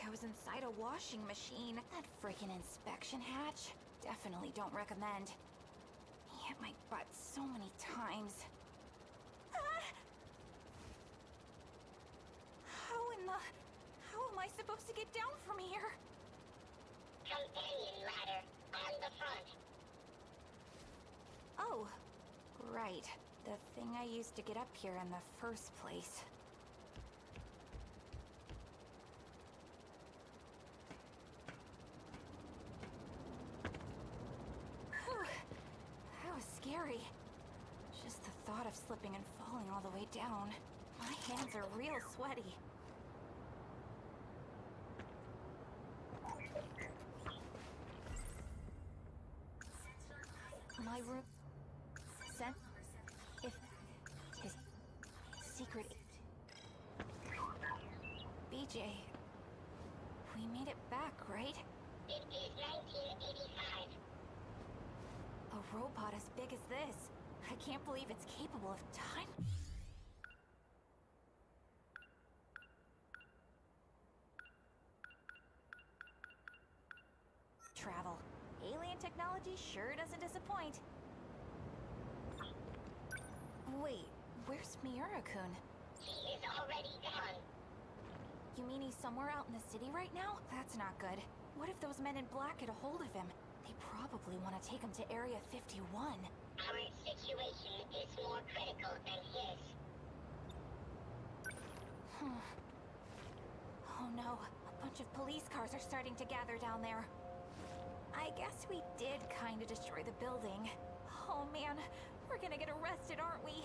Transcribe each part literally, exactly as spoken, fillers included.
I was inside a washing machine. That freaking inspection hatch. Definitely don't recommend. He hit my butt so many times. Ah! How in the... How am I supposed to get down from here? Companion ladder on the front. Oh, right. The thing I used to get up here in the first place. Whew. That was scary. Just the thought of slipping and falling all the way down. My hands are real sweaty. My room... Sent... If... His... Secret... B J... We made it back, right? It is nineteen eighty-five. A robot as big as this. I can't believe it's capable of time... Travel. Alien technology sure doesn't disappoint. Wait, where's Miura-kun? He is already gone. You mean he's somewhere out in the city right now? That's not good. What if those men in black get a hold of him? They probably want to take him to Area fifty-one. Our situation is more critical than his. Hmm. Oh no, a bunch of police cars are starting to gather down there. I guess we did kind of destroy the building. Oh man, we're gonna get arrested, aren't we?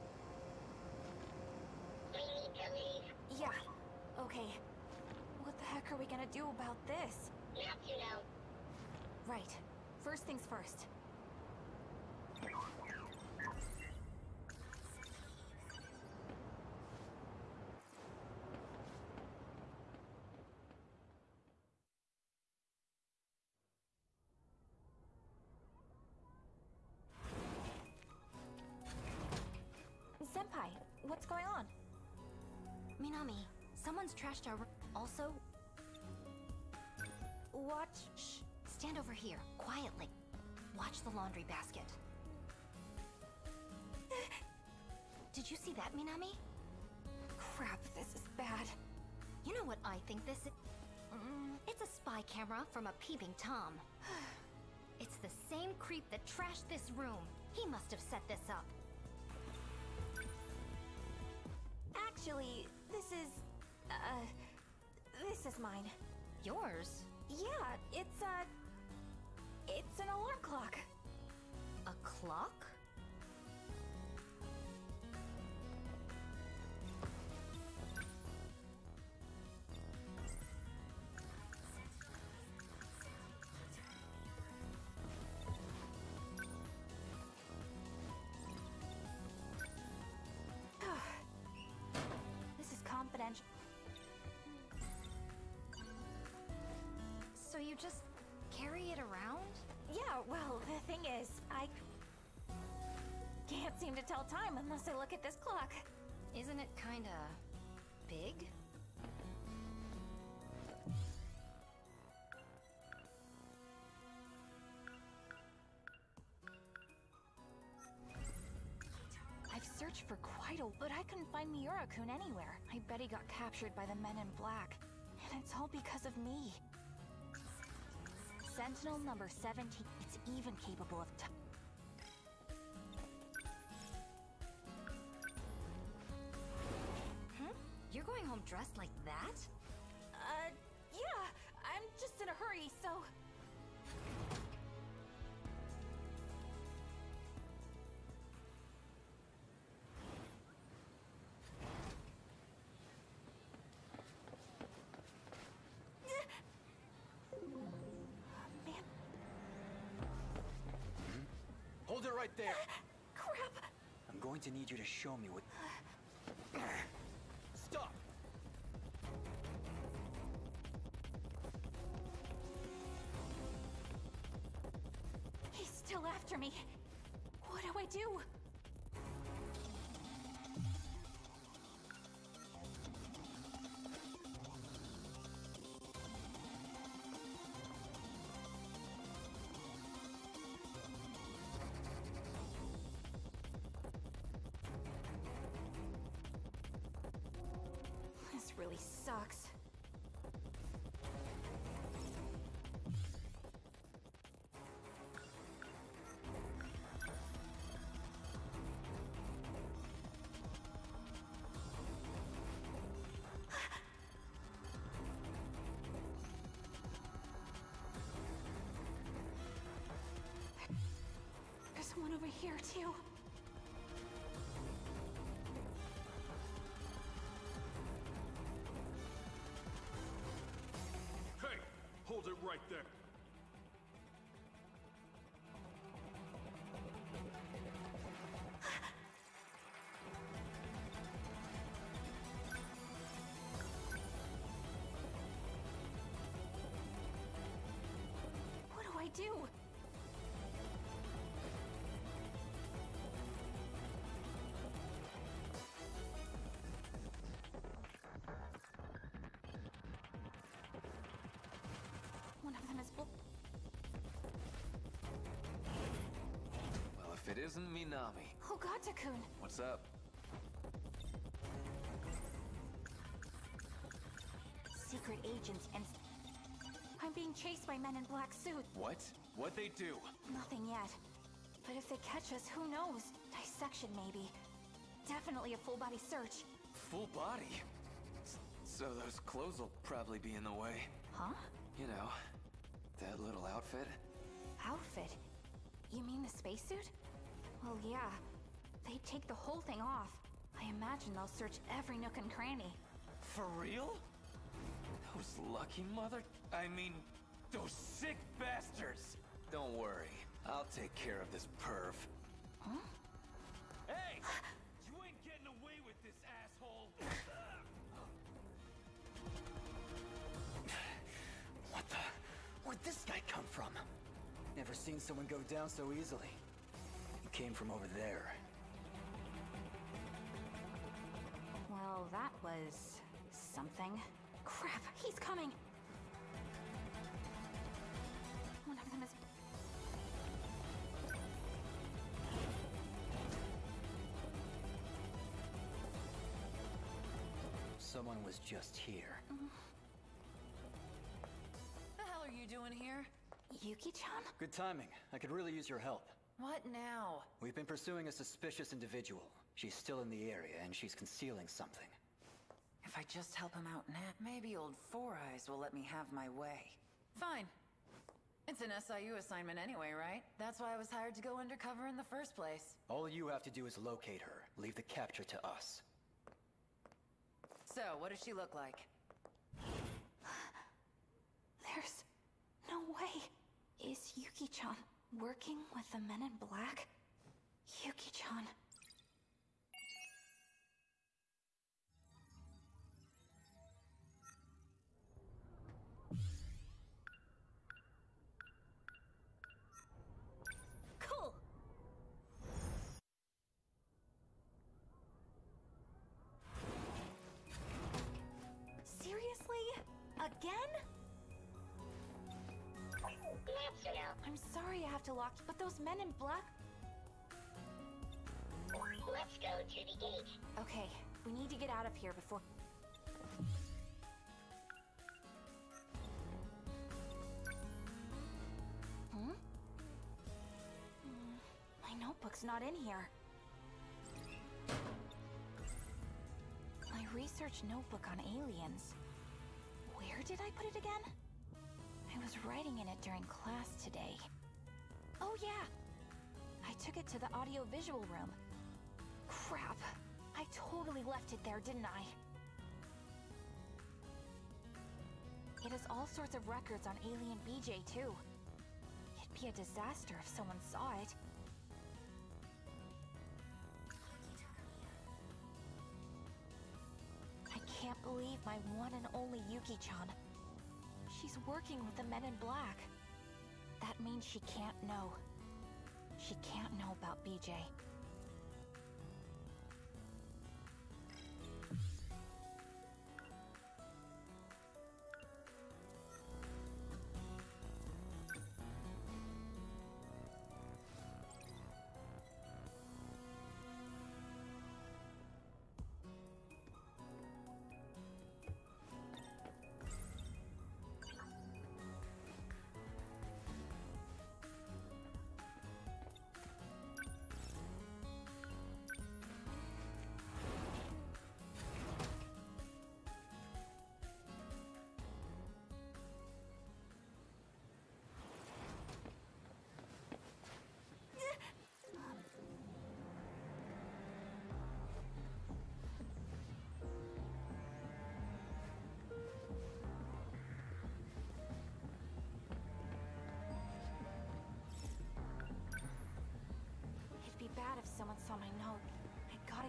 We need to leave. Yeah, okay. What the heck are we gonna do about this? Natsuno. Right. First things first. Senpai, what's going on? Minami, someone's trashed our room. Also... Watch... Shh. Stand over here, quietly. Watch the laundry basket. Did you see that, Minami? Crap, this is bad. You know what I think this is? Mm, it's a spy camera from a peeping Tom. It's the same creep that trashed this room. He must have set this up. Actually, this is... Uh... This is mine. Yours? Yeah, it's a... It's an alarm clock. A clock? This is confidential. So you just carry it around? Yeah, well, the thing is, I can't seem to tell time unless I look at this clock. Isn't it kinda big? I've searched for quite a... but I couldn't find Miura-kun anywhere. I bet he got captured by the men in black. And it's all because of me. Sentinel number seventeen. It's even capable of t- Hmm? You're going home dressed like that? Uh, yeah. I'm just in a hurry, so... Man. Hold it right there. Crap. I'm going to need you to show me what... Stop! He's still after me. What do I do? really sucks. There's someone over here, too. Hold it right there. What do I do? One of them is bl- Well, if it isn't Minami. Oh god, Takun. What's up? Secret agents and... I'm being chased by men in black suits. What? What'd they do? Nothing yet. But if they catch us, who knows? Dissection, maybe. Definitely a full-body search. Full body? S- So those clothes will probably be in the way. Huh? You know, that little outfit. Outfit? You mean the spacesuit? Well, yeah. They'd take the whole thing off. I imagine they'll search every nook and cranny. For real? Those lucky mother... I mean, those sick bastards! Don't worry, I'll take care of this perv. Huh? Hey! You ain't getting away with this, asshole! What the... Where'd this guy come from? Never seen someone go down so easily. He came from over there. Well, that was... something. Crap, he's coming! One of them is... Someone was just here. The hell are you doing here? Yuki-chan? Good timing. I could really use your help. What now? We've been pursuing a suspicious individual. She's still in the area, and she's concealing something. If I just help him out now, maybe old Four Eyes will let me have my way. Fine. It's an S I U assignment anyway, right? That's why I was hired to go undercover in the first place. All you have to do is locate her. Leave the capture to us. So, what does she look like? There's... no way. Is Yuki-chan working with the men in black? Yuki-chan... Cool! Seriously? Again? Natsuno, I'm sorry I have to lock, but those men in black... let's go to the gate. Okay, we need to get out of here before... Hmm? Hmm, my notebook's not in here. My research notebook on aliens. Where did I put it again? I was writing in it during class today. Oh yeah! I took it to the audio-visual room. Crap. I totally left it there, didn't I? It has all sorts of records on Alien B J, too. It'd be a disaster if someone saw it. I can't believe my one and only Yuki-chan. She's working with the men in black. That means she can't know. She can't know about B J.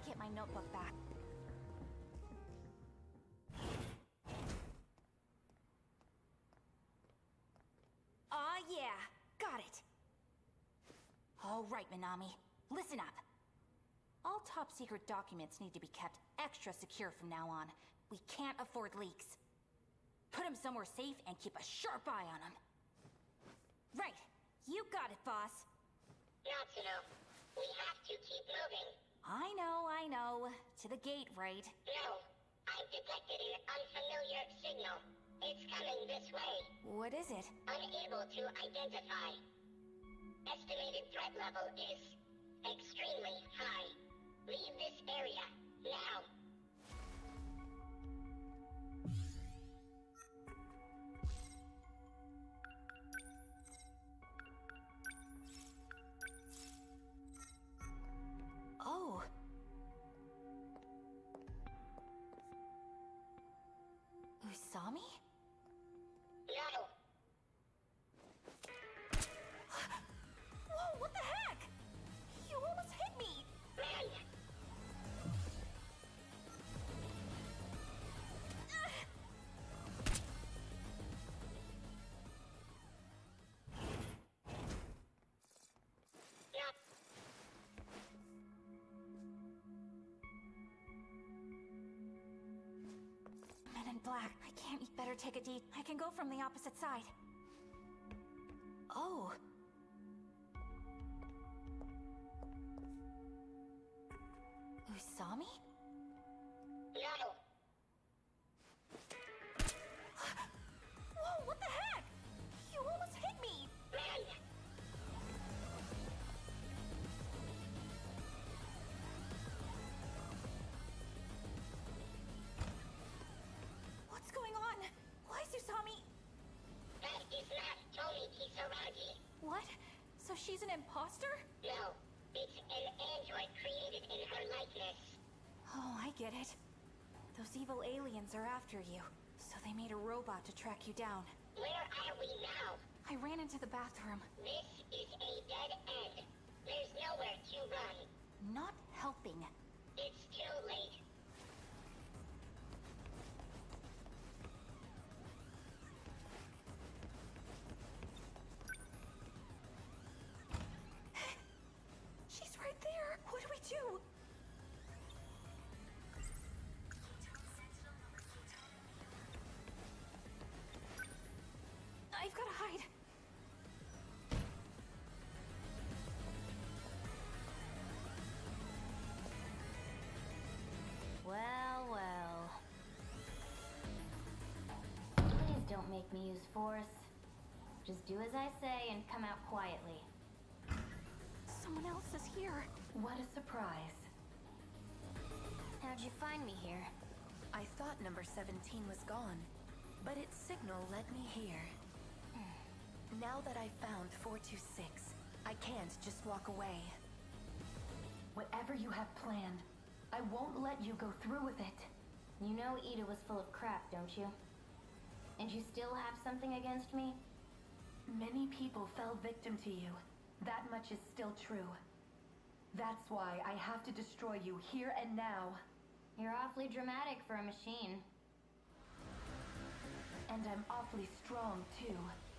get my notebook back. Aw, yeah. Got it. All right, Minami. Listen up. All top-secret documents need to be kept extra secure from now on. We can't afford leaks. Put them somewhere safe and keep a sharp eye on them. Right. You got it, boss. Natsuno, we have to keep moving. I know, I know. To the gate, right? No, I've detected an unfamiliar signal. It's coming this way. What is it? Unable to identify. Estimated threat level is extremely high. Leave this area, now. Oh. Usami? No. Whoa, what the heck? You almost hit me! Run! Yep. Men in black. I can't. You'd better take a deep. I can go from the opposite side. Oh. Usami? No. Whoa, what the heck? You almost hit me! Run! What's going on? Why is Usami... That is not Tomi Kisaragi. What? So she's an imposter? No, it's an android created in her likeness. Oh, I get it. Those evil aliens are after you. So they made a robot to track you down. Where are we now? I ran into the bathroom. This is a dead end. There's nowhere to run. Not helping. It's too late. She's right there. What do we do? I've got to hide. Well, well. Please don't make me use force. Just do as I say and come out quietly. Someone else is here. What a surprise. How'd you find me here? I thought number seventeen was gone, but its signal led me here. Now that I've found four two six, I can't just walk away. Whatever you have planned, I won't let you go through with it. You know Ida was full of crap, don't you? And you still have something against me? Many people fell victim to you. That much is still true. That's why I have to destroy you here and now. You're awfully dramatic for a machine. And I'm awfully strong, too.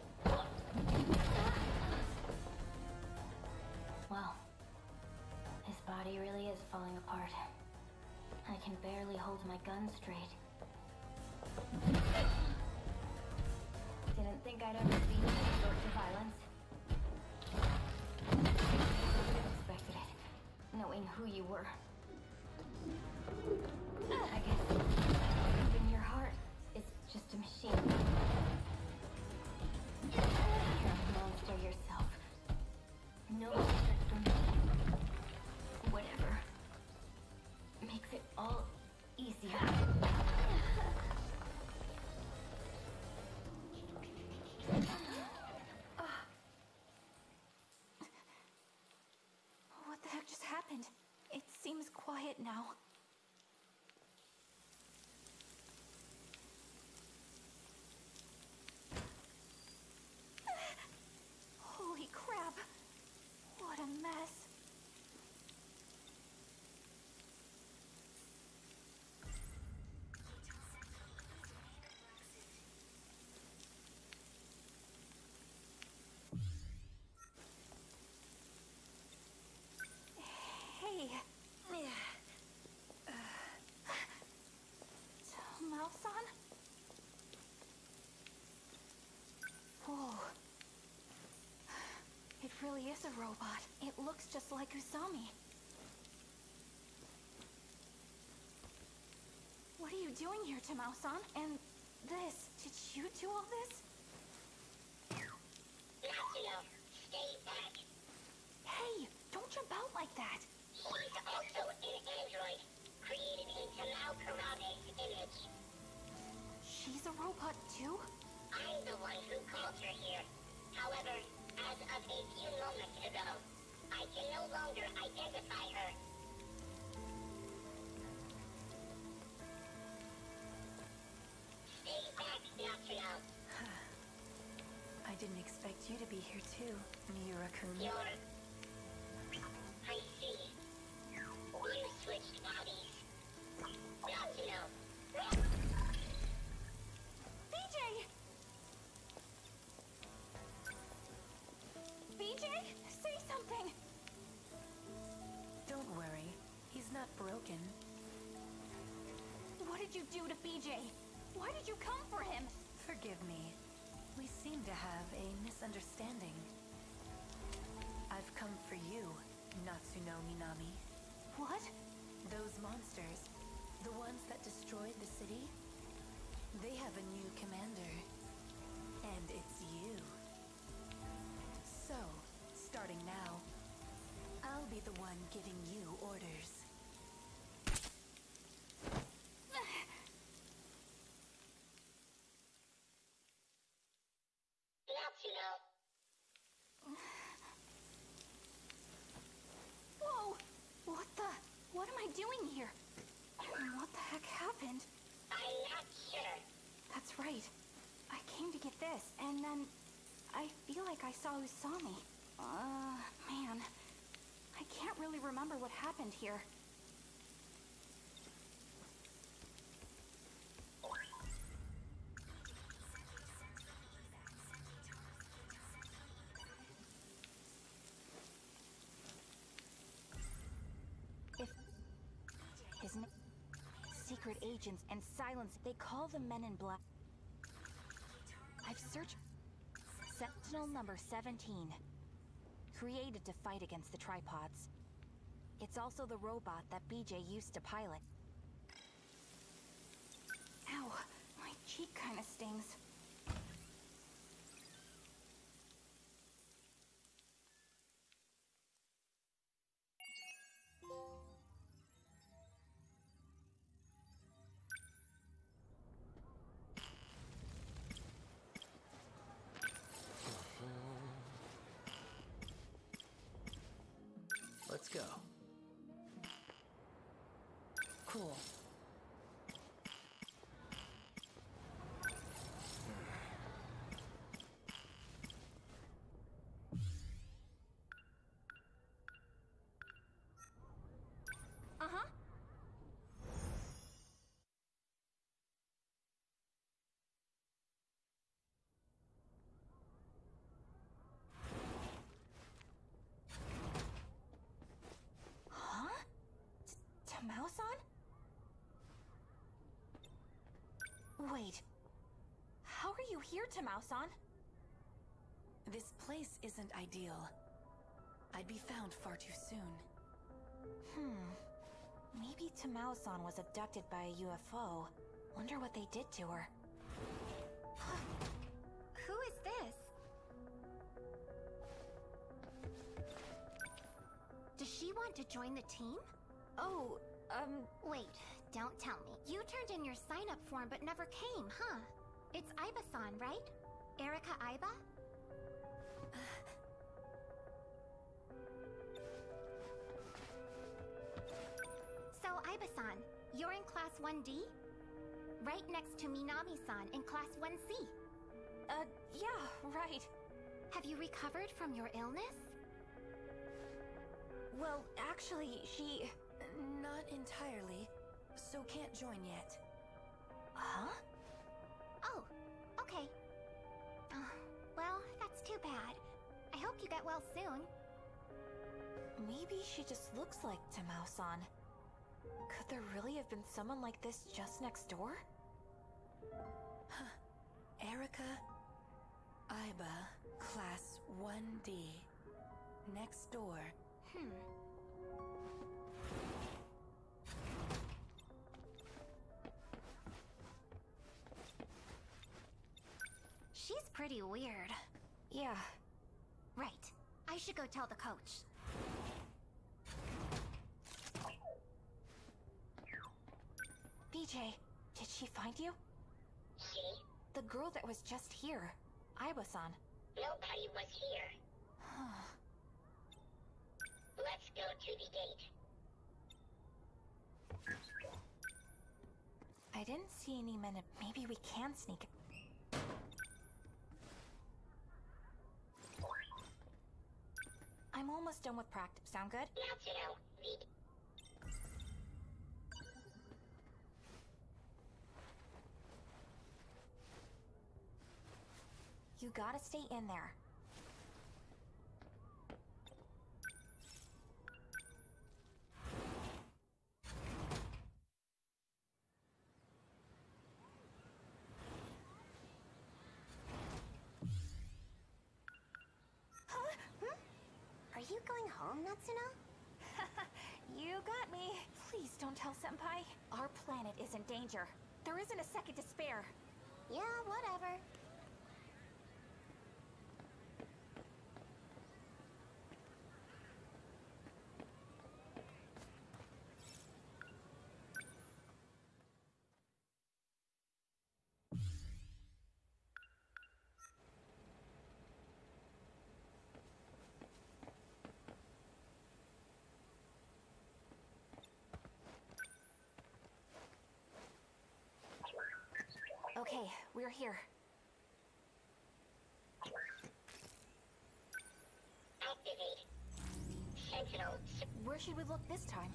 Well, his body really is falling apart. I can barely hold my gun straight. Didn't think I'd ever see you resort to violence. Expected it, knowing who you were. I guess even your heart is just a machine. You're a monster yourself. No respect for me. Whatever. Makes it all easier. really is a robot. It looks just like Usami. What are you doing here, Tamao-san? And this, did you do all this? Natsuno, stay back. Hey, don't jump out like that. She's also an android, created in Tamao Karabe's image. She's a robot too? I'm the one who called her here. However, as of a few moments ago, I can no longer identify her. Stay back, Natsuno. I didn't expect you to be here too, Miura-kun. You're... I see. You switched bodies. Natsuno. B J! B J, say something! Don't worry, he's not broken. What did you do to B J? Why did you come for him? Forgive me. We seem to have a misunderstanding. I've come for you, Natsuno Minami. What? Those monsters, the ones that destroyed the city, they have a new commander. And it's you. So, starting now, I'll be the one giving you orders. Natsuno. Whoa! What the? What am I doing here? What the heck happened? I'm not sure. That's right. I came to get this, and then I feel like I saw Usami. Uh, man. I can't really remember what happened here. If his name, secret agents and silence, they call them Men in Black. I've searched Sentinel number seventeen, created to fight against the tripods. It's also the robot that B J used to pilot. Ow, my cheek kinda stings. Let's go. Cool. Uh-huh. Huh? Tamao-san? Wait. How are you here, Tamao-san? This place isn't ideal. I'd be found far too soon. Hmm. Maybe Tamao-san was abducted by a U F O. Wonder what they did to her. Who is this? Does she want to join the team? Oh, um... Wait, don't tell me. You turned in your sign-up form but never came, huh? It's Aiba-san, right? Erika Aiba? So, Aiba-san, you're in Class one D? Right next to Minami-san in Class one C. Uh, yeah, right. Have you recovered from your illness? Well, actually, she... Not entirely, so can't join yet. Huh? Oh, okay. Uh, well, that's too bad. I hope you get well soon. Maybe she just looks like Tamao-san. Could there really have been someone like this just next door? Erika Aiba, Class one D. Next door. Hmm. She's pretty weird. Yeah. Right. I should go tell the coach. B J, did she find you? She? The girl that was just here. Iwa-san. Nobody was here. Let's go to the gate. I didn't see any men. Maybe we can sneak. I'm almost done with practice. Sound good? Natsuno, the... You gotta stay in there. Are you going home, Natsuno? You got me. Please don't tell Senpai. Our planet is in danger. There isn't a second to spare. Yeah, whatever. Okay, we're here. Activate. Sentinels. Where should we look this time?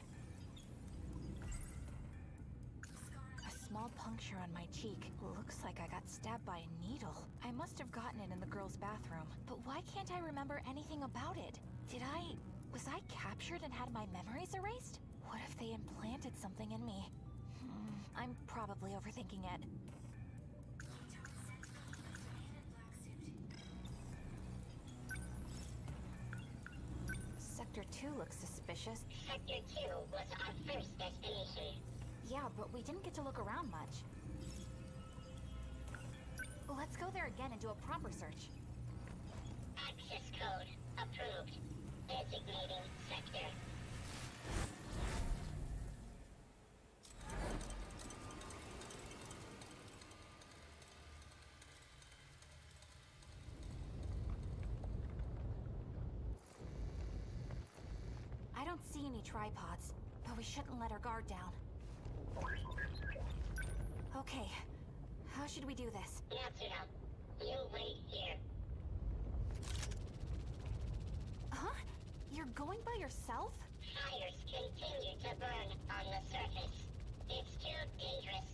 A small puncture on my cheek. Looks like I got stabbed by a needle. I must have gotten it in the girls' bathroom. But why can't I remember anything about it? Did I... was I captured and had my memories erased? What if they implanted something in me? Hmm, I'm probably overthinking it. Sector two looks suspicious. Sector two was our first destination. Yeah, but we didn't get to look around much. Let's go there again and do a proper search. Access code approved. Designating sector. I don't see any tripods, but we shouldn't let our guard down. Okay, how should we do this? Natsuno, you wait here. Huh? You're going by yourself? Fires continue to burn on the surface. It's too dangerous.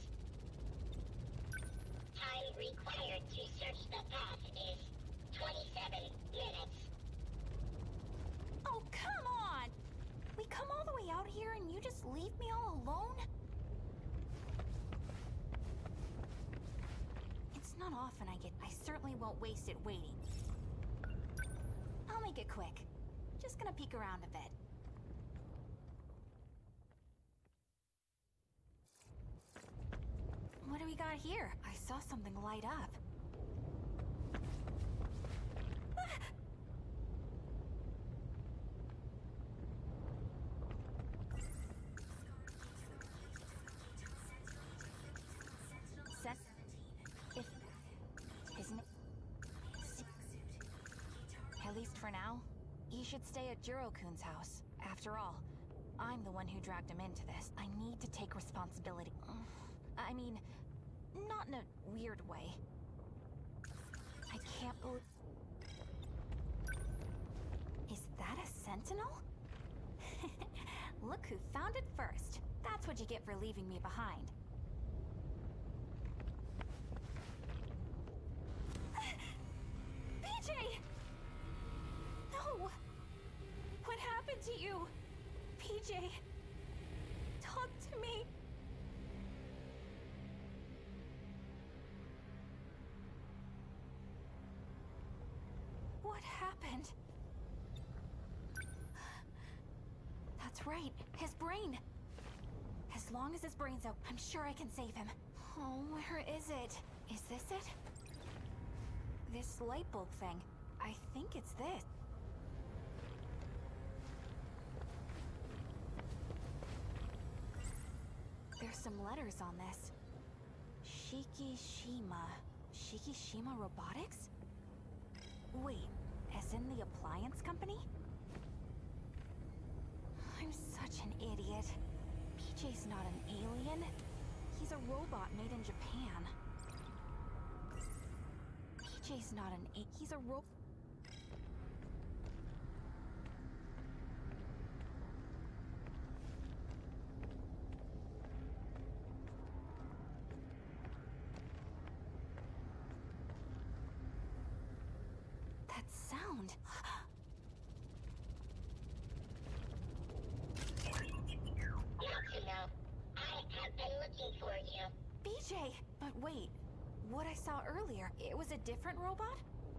Time required to search the path is twenty-seven minutes. Oh, come on! We come all the way out here and you just leave me all alone? It's not often I get... I certainly won't waste it waiting. I'll make it quick. Just gonna peek around a bit. What do we got here? I saw something light up. Set. If... Isn't it... See- At least for now, he should stay at Jiro-kun's house. After all, I'm the one who dragged him into this. I need to take responsibility. I mean, not in a weird way. I can't believe... Is that a sentinel? Look who found it first. That's what you get for leaving me behind. B J! No! What happened to you? P J, talk to me. What happened? That's right, his brain. As long as his brain's out, I'm sure I can save him. Oh, where is it? Is this it? This light bulb thing. I think it's this. There's some letters on this. Shikishima. Shikishima Robotics? Wait, as in the appliance company? I'm such an idiot. P J's not an alien. He's a robot made in Japan. P J's not an a- he's a ro- That sound. Natsuno, I have been looking for you. B J! But wait, what I saw earlier, it was a different robot?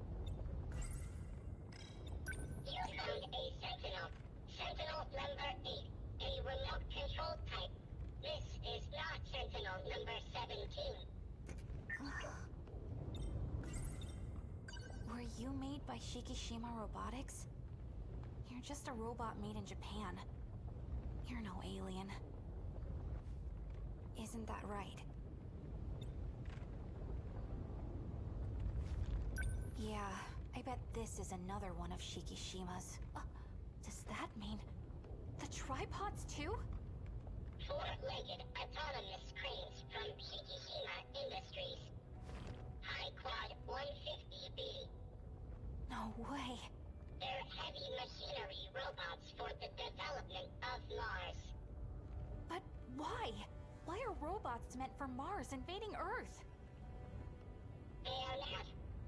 You found a Sentinel. Sentinel number eight. A remote control type. This is not Sentinel number seventeen. Were you made by Shikishima Robotics? You're just a robot made in Japan. You're no alien. Isn't that right? Yeah, I bet this is another one of Shikishima's. Uh, does that mean the tripods too? Four-legged autonomous cranes from Shikishima Industries. High Quad one fifty B. No way. They're heavy machinery robots for the development of Mars. But why? Why are robots meant for Mars invading Earth? They are not.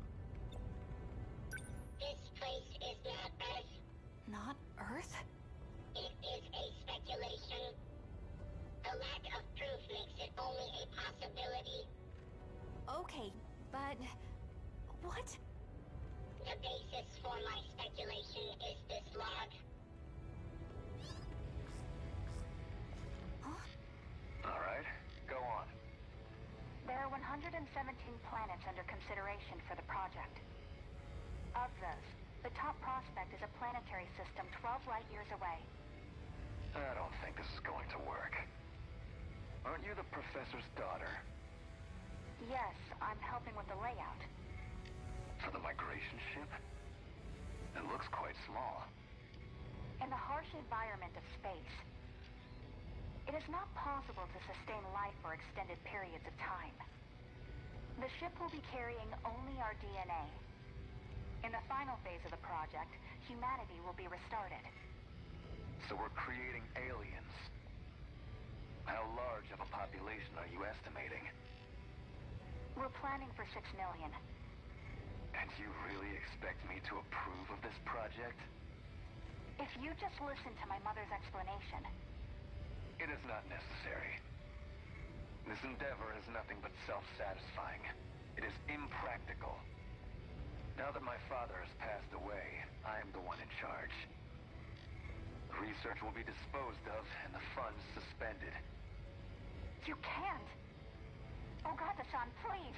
This place is not Earth. Not Earth? It is a speculation. The lack of proof makes it only a possibility. Okay, but... what? The basis for my speculation is this log. Huh? All right, go on. There are one hundred seventeen planets under consideration for the project. Of those, the top prospect is a planetary system twelve light years away. I don't think this is going to work. Aren't you the professor's daughter? Yes, I'm helping with the layout. For the migration ship? It looks quite small. In the harsh environment of space, it is not possible to sustain life for extended periods of time. The ship will be carrying only our D N A. In the final phase of the project, humanity will be restarted. So we're creating aliens. How large of a population are you estimating? We're planning for six million. And you really expect me to approve of this project? If you just listen to my mother's explanation. It is not necessary. This endeavor is nothing but self-satisfying. It is impractical. Now that my father has passed away, I am the one in charge. The research will be disposed of and the funds suspended. You can't! Ogata-san, please!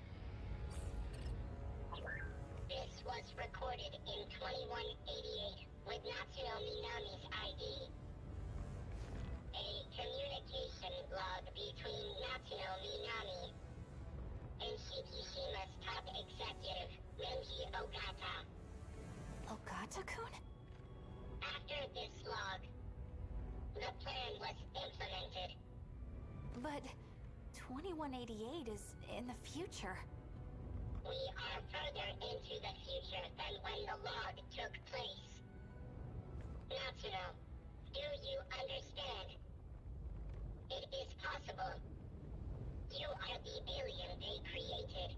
This was recorded in twenty-one eighty-eight with Natsuno Minami's I D. A communication log between Natsuno Minami and Shikishima's top executive, Menji Ogata. Ogata-kun? After this log, the plan was implemented. But twenty-one eighty-eight is in the future. We are further into the future than when the log took place. Natsuno, do you understand? It is possible. You are the alien they created.